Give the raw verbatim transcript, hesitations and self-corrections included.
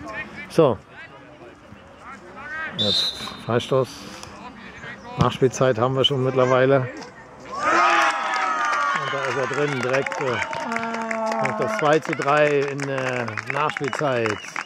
So. Jetzt Freistoß. Nachspielzeit haben wir schon mittlerweile. Und da ist er drin, direkt. Noch das zwei zu drei in der Nachspielzeit.